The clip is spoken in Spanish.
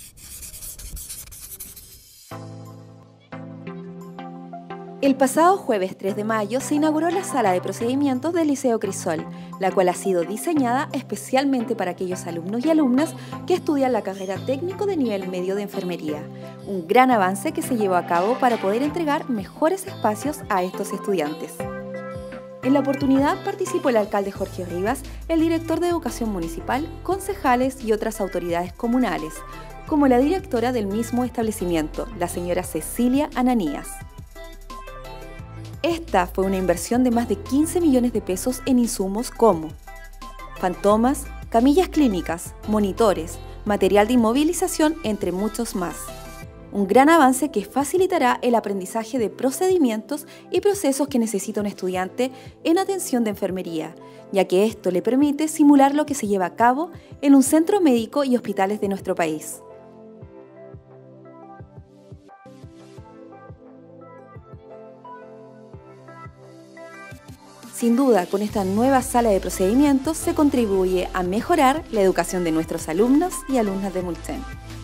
El pasado jueves 3 de mayo se inauguró la sala de procedimientos del Liceo Crisol, la cual ha sido diseñada especialmente para aquellos alumnos y alumnas que estudian la carrera técnico de nivel medio de enfermería. Un gran avance que se llevó a cabo para poder entregar mejores espacios a estos estudiantes. En la oportunidad participó el alcalde Jorge Rivas, el director de Educación Municipal, concejales y otras autoridades comunales, como la directora del mismo establecimiento, la señora Cecilia Ananías. Esta fue una inversión de más de 15 millones de pesos en insumos como fantomas, camillas clínicas, monitores, material de inmovilización, entre muchos más. Un gran avance que facilitará el aprendizaje de procedimientos y procesos que necesita un estudiante en atención de enfermería, ya que esto le permite simular lo que se lleva a cabo en un centro médico y hospitales de nuestro país. Sin duda, con esta nueva sala de procedimientos se contribuye a mejorar la educación de nuestros alumnos y alumnas de Mulchen.